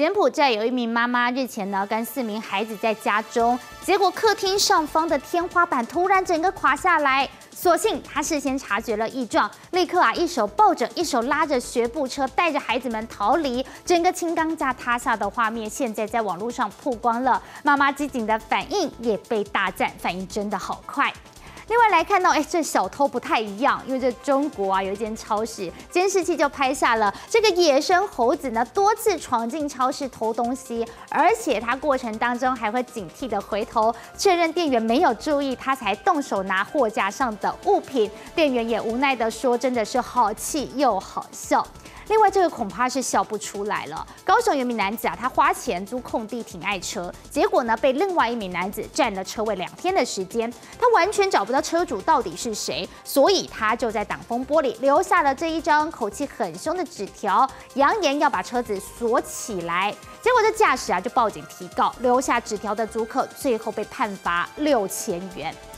柬埔寨有一名妈妈日前呢跟4名孩子在家中，结果客厅上方的天花板突然整个垮下来。所幸她事先察觉了异状，立刻一手抱着，一手拉着学步车，带着孩子们逃离。整个轻钢架塌下的画面，现在在网络上曝光了。妈妈机警的反应也被大赞，反应真的好快。另外来看到，这小偷不太一样，因为这中国有一间超市，监视器就拍下了这个野生猴子呢多次闯进超市偷东西，而且它过程当中还会警惕的回头确认店员没有注意，他才动手拿货架上的物品。店员也无奈的说：“真的是好气又好笑。”另外，这个恐怕是笑不出来了。高雄有名男子他花钱租空地停爱车，结果呢被另外一名男子占了车位2天的时间，他完全找不到车主到底是谁，所以他就在挡风玻璃留下了这一张口气很凶的纸条，扬言要把车子锁起来。结果这驾驶就报警提告，留下纸条的租客最后被判罚6000元。